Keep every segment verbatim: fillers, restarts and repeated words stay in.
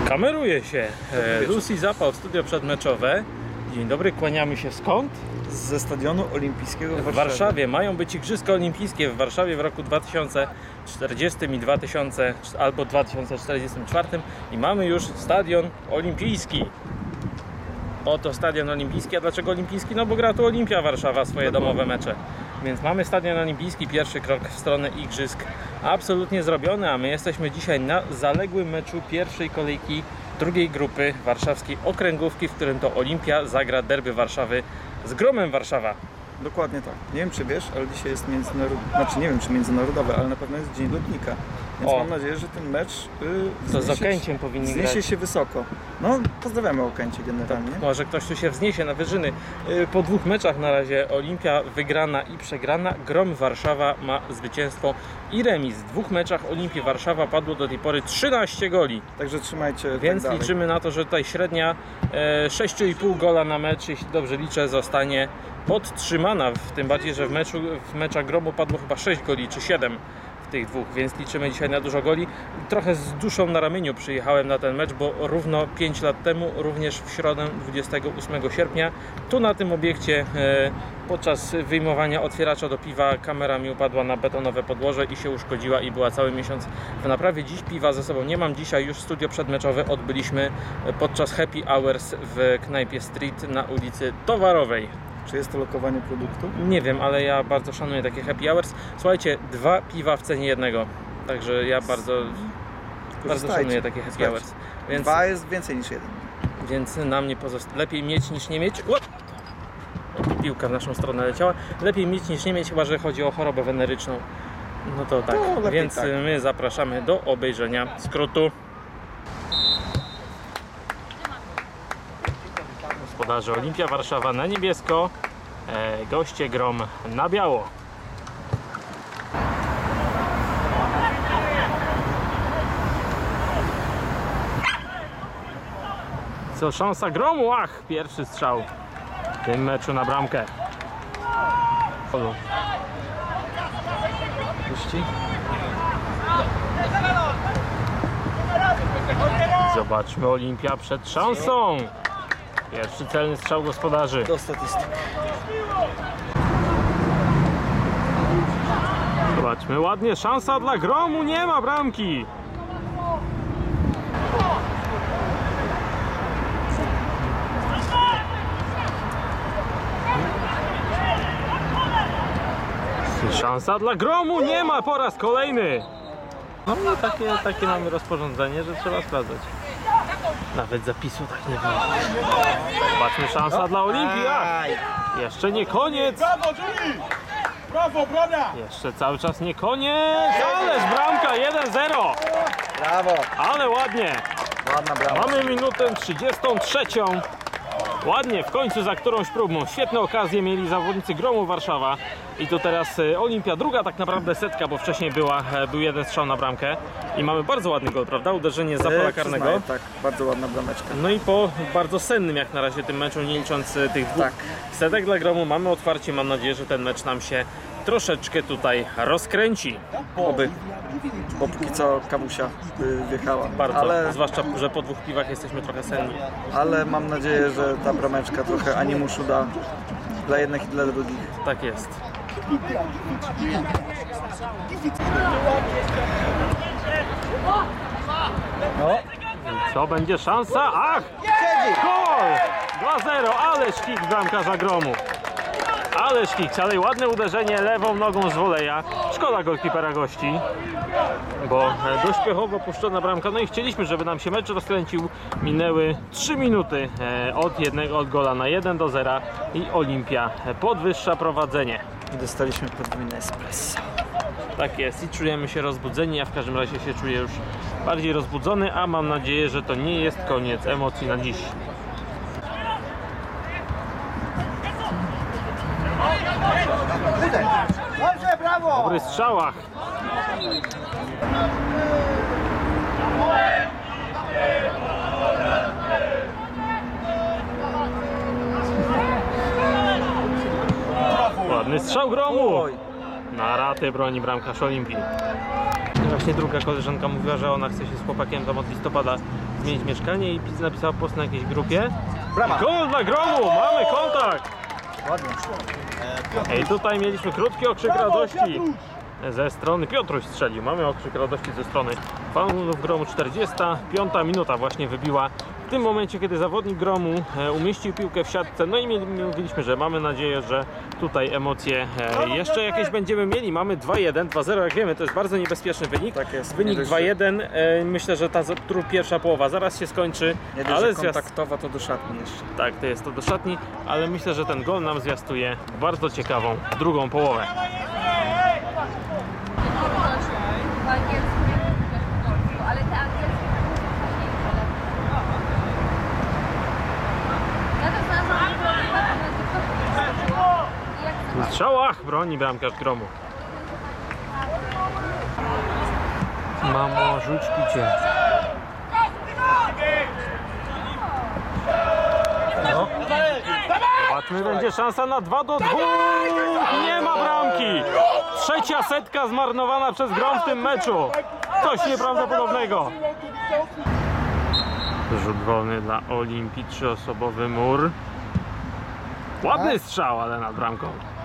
Kameruje się. E, Lucy Zapał, studio przedmeczowe. Dzień dobry, kłaniamy się skąd? Ze Stadionu Olimpijskiego w W Warszawie. Warszawie. Mają być Igrzyska Olimpijskie w Warszawie w roku dwa tysiące czterdziestym i dwa tysiące albo dwa tysiące czterdziestym czwartym i mamy już Stadion Olimpijski. Oto Stadion Olimpijski. A dlaczego Olimpijski? No bo gra tu Olimpia Warszawa swoje domowe mecze. Więc mamy Stadion Olimpijski, pierwszy krok w stronę Igrzysk absolutnie zrobiony, a my jesteśmy dzisiaj na zaległym meczu pierwszej kolejki drugiej grupy warszawskiej okręgówki, w którym to Olimpia zagra derby Warszawy z Gromem Warszawa. Dokładnie tak. Nie wiem czy wiesz, ale dzisiaj jest międzynarodowy, znaczy nie wiem czy międzynarodowy, ale na pewno jest Dzień Lotnika. Więc O. mam nadzieję, że ten mecz yy, To z wzniesie- Okęciem powinni wzniesie grać. się wysoko. No, pozdrawiamy Okęcie generalnie. Może ktoś tu się wzniesie na wyżyny. Yy, Po dwóch meczach na razie Olimpia wygrana i przegrana. Grom Warszawa ma zwycięstwo i remis. W dwóch meczach Olimpii Warszawa padło do tej pory trzynaście goli. Także trzymajcie Więc tak dalej. liczymy na to, że tutaj średnia e, sześć i pół gola na mecz, jeśli dobrze liczę, zostanie podtrzymana. W tym bardziej, że w meczu w meczach Gromu padło chyba sześć goli czy siedem w tych dwóch, więc liczymy dzisiaj na dużo goli. Trochę z duszą na ramieniu przyjechałem na ten mecz, bo równo pięć lat temu, również w środę dwudziestego ósmego sierpnia, tu na tym obiekcie e, podczas wyjmowania otwieracza do piwa kamera mi upadła na betonowe podłoże i się uszkodziła i była cały miesiąc w naprawie. Dziś piwa ze sobą nie mam. Dzisiaj już studio przedmeczowe odbyliśmy podczas happy hours w knajpie Street na ulicy Towarowej. Czy jest to lokowanie produktu? Nie wiem, ale ja bardzo szanuję takie happy hours. Słuchajcie, dwa piwa w cenie jednego. Także ja bardzo, bardzo Korzystajcie. szanuję takie happy Słuchajcie, hours. Więc, Dwa jest więcej niż jeden. więc nam nie pozostaje. Lepiej mieć niż nie mieć. Łop! O, piłka w naszą stronę leciała. Lepiej mieć niż nie mieć, chyba że chodzi o chorobę weneryczną. No to tak. No, lepiej Więc tak. my zapraszamy do obejrzenia skrótu. Gospodarze Olimpia Warszawa na niebiesko, e, goście Grom na biało. Co szansa Gromu? Ach, pierwszy strzał w tym meczu na bramkę. Olu. Puści. Zobaczmy, Olimpia przed szansą. Pierwszy celny strzał gospodarzy. Do statystyk. Zobaczmy, ładnie, szansa dla Gromu, nie ma bramki. Szansa dla Gromu, nie ma po raz kolejny. No i takie, takie mamy rozporządzenie, że trzeba sprawdzać. Nawet zapisu tak nie było. Zobaczmy, szansa dla Olimpii. Ach, jeszcze nie koniec. Brawo, Juli! Brawo, brania! Jeszcze cały czas nie koniec. Ależ bramka jeden zero. Brawo! Ale ładnie. Ładna brama. Mamy minutę trzydziestą trzecią. Ładnie, w końcu za którąś próbą. Świetne okazje mieli zawodnicy Gromu Warszawa. I tu teraz e, Olimpia, druga tak naprawdę setka, bo wcześniej była, e, był jeden strzał na bramkę. I mamy bardzo ładny gol, prawda? Uderzenie z pola E, karnego. przyznaję, tak, bardzo ładna brameczka. No i po bardzo sennym jak na razie tym meczu, nie licząc e, tych dwóch Tak. setek dla Gromu, mamy otwarcie. Mam nadzieję, że ten mecz nam się troszeczkę tutaj rozkręci. Oby. Bo póki co kawusia y, wjechała. Bardzo, Ale, zwłaszcza, że po dwóch piwach jesteśmy trochę senni. ale mam nadzieję, że ta brameczka trochę animuszu da dla jednych i dla drugich. Tak jest. No. Co będzie szansa? Ach! Gol! dwa zero, ależ kick bramkarza Gromu. Ależ kick, ale ładne uderzenie lewą nogą z woleja. Szkoda golkipera gości, bo e, dość pechowo puszczona bramka. No i chcieliśmy, żeby nam się mecz rozkręcił. Minęły trzy minuty e, od jednego od gola na jeden do zera i Olimpia podwyższa prowadzenie. I dostaliśmy podwójne espresso. Tak jest i czujemy się rozbudzeni, ja w każdym razie się czuję już bardziej rozbudzony, a mam nadzieję, że to nie jest koniec emocji na dziś. Dobrze, brawo! Dobry strzałach. Ładny strzał Gromu. Oj. Na ratę broni bramkarz Olimpii. Właśnie druga koleżanka mówiła, że ona chce się z chłopakiem tam od listopada zmienić mieszkanie i napisała post na jakiejś grupie. Brama. Gol dla Gromu! Mamy kontakt! Ładnie. I tutaj mieliśmy krótki okrzyk radości ze strony. Piotruś strzelił. Mamy okrzyk radości ze strony fanów Gromu. czterdziesta piąta minuta właśnie wybiła. W tym momencie, kiedy zawodnik Gromu e, umieścił piłkę w siatce. No i mieli- mówiliśmy, że mamy nadzieję, że tutaj emocje e, jeszcze jakieś będziemy mieli. Mamy dwa jeden, dwa zero, jak wiemy, to jest bardzo niebezpieczny wynik. Tak jest. Wynik Nie dość, dwa że- jeden. E, myślę, że ta za- tru- pierwsza połowa zaraz się skończy. Nie dość, ale że zwiast... kontaktowa to do szatni jeszcze. Tak, to jest to do szatni, ale myślę, że ten gol nam zwiastuje bardzo ciekawą drugą połowę. Po angielsku, nie też po polsku, ale te angielskie to są fajniejsze, lepsze. Ja to znalazłam chyba na TikToku i jak chcę W strzałach broni bramkarz Gromu. Mamo, rzuć picie. No. Zobaczmy, będzie szansa na dwa do dwóch. Nie ma bramki. Trzecia setka zmarnowana przez Grom w tym meczu. Coś nieprawdopodobnego. Rzut wolny dla Olimpii, trzyosobowy mur. Ładny strzał, ale nad bramką.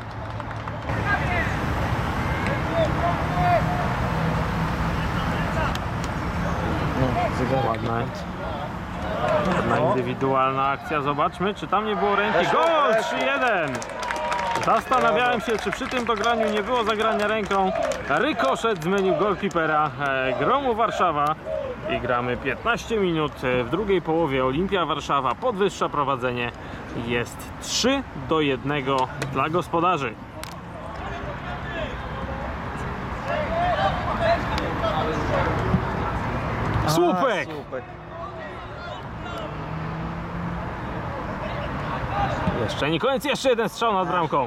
Ładna, ładna indywidualna akcja. Zobaczmy, czy tam nie było ręki. Gol! trzy jeden! Zastanawiałem się, czy przy tym dograniu nie było zagrania ręką. Rykoszet zmienił golkipera e, Gromu Warszawa. I gramy piętnaście minut w drugiej połowie. Olimpia Warszawa podwyższa prowadzenie. Jest trzy do jednego dla gospodarzy. Słupek! A, słupek. Jeszcze nie koniec, jeszcze jeden strzał nad bramką.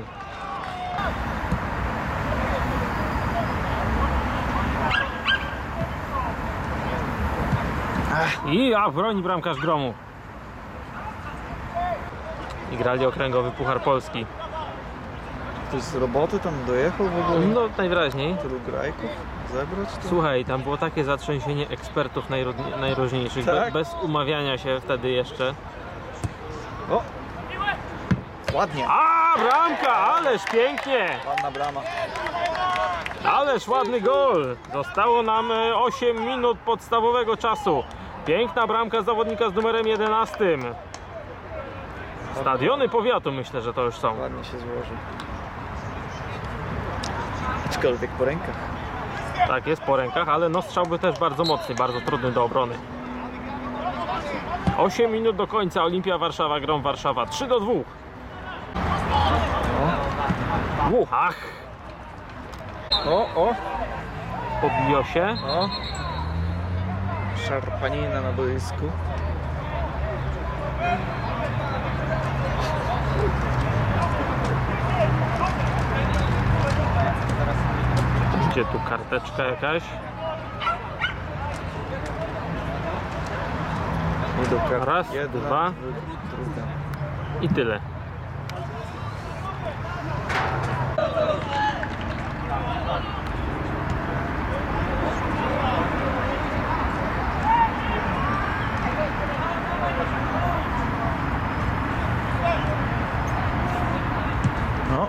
I a broni bramkarz Gromu. I grali okręgowy Puchar Polski. Ktoś z roboty tam dojechał w ogóle? No najwyraźniej. Tylu grajków zebrać? To... Słuchaj, tam było takie zatrzęsienie ekspertów najro- najróżniejszych, Tak? be- bez umawiania się wtedy jeszcze. O! Ładnie. A bramka, ależ pięknie! Ładna brama. Ależ ładny gol! Zostało nam e, osiem minut podstawowego czasu. Piękna bramka zawodnika z numerem jedenastym. Stadiony powiatu myślę, że to już są. Ładnie się złożył. Aczkolwiek po rękach. Tak jest, po rękach, ale no strzał był też bardzo mocny, bardzo trudny do obrony. osiem minut do końca. Olimpia Warszawa, Grom Warszawa. trzy do dwóch. Uch, ach, O, o, podbiło się. o. Szarpanina na boisku. Gdzie tu karteczka jakaś? Nie do kar- Raz, Jedna, dwa. druga. I tyle. No.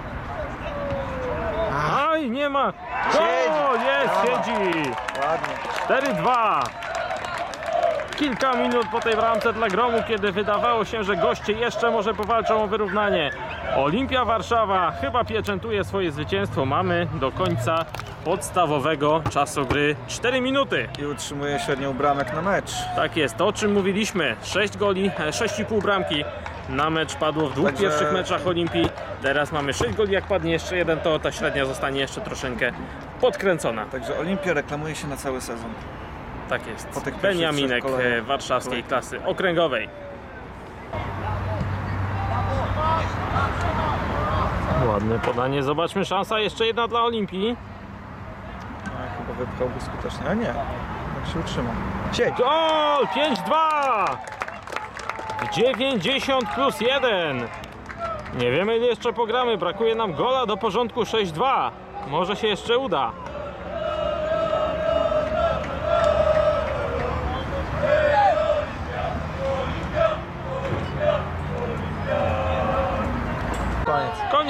Aj, nie ma! Siedzi. O, jest, Brawa. siedzi! Ładnie. cztery dwa. Kilka minut po tej bramce dla Gromu, kiedy wydawało się, że goście jeszcze może powalczą o wyrównanie. Olimpia Warszawa chyba pieczętuje swoje zwycięstwo. Mamy do końca podstawowego czasu gry cztery minuty. I utrzymuje średnią bramek na mecz. Tak jest, to o czym mówiliśmy. sześć goli, sześć i pół bramki na mecz padło w dwóch Także- pierwszych meczach Olimpii. Teraz mamy sześć goli, jak padnie jeszcze jeden, to ta średnia zostanie jeszcze troszeczkę podkręcona. Także Olimpia reklamuje się na cały sezon. Tak jest. Po tych pierwszych Beniaminek trzech kolejach. e, warszawskiej Kolejnych. klasy okręgowej. Ładne podanie, zobaczmy, szansa jeszcze jedna dla Olimpii. A, chyba wypchałby skutecznie, a nie. Tak się utrzyma. Siedź! Gol! pięć dwa! dziewięćdziesiąt plus jeden. Nie wiemy, ile jeszcze pogramy, brakuje nam gola do porządku sześć dwa. Może się jeszcze uda.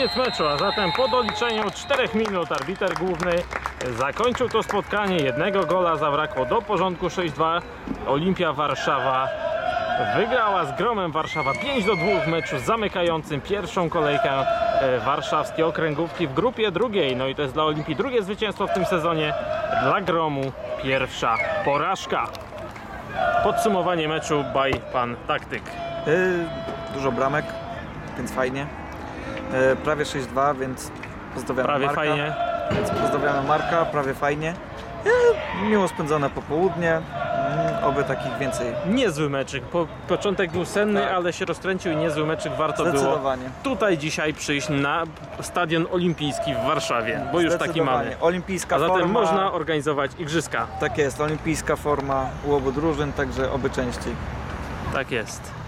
Koniec meczu, a zatem po doliczeniu czterech minut arbiter główny zakończył to spotkanie. Jednego gola zabrakło do porządku. Sześć dwa. Olimpia Warszawa wygrała z Gromem Warszawa pięć do dwóch w meczu zamykającym pierwszą kolejkę e, warszawskiej okręgówki w grupie drugiej. No i to jest dla Olimpii drugie zwycięstwo w tym sezonie, dla Gromu pierwsza porażka. Podsumowanie meczu by pan taktyk. Yy, dużo bramek, więc fajnie. Yy, prawie sześć dwa, więc pozdrawiamy Prawie Marka. fajnie. Więc pozdrawiamy Marka, prawie fajnie. Yy, miło spędzone popołudnie. Yy, oby takich więcej. Niezły meczyk. Po, początek był senny, Tak. ale się rozkręcił i niezły meczyk. Warto było Zdecydowanie. tutaj dzisiaj przyjść na Stadion Olimpijski w Warszawie, bo już taki Zdecydowanie. mamy. Olimpijska A zatem forma. można organizować igrzyska. Tak jest, olimpijska forma u obu drużyn, także oby częściej. Tak jest.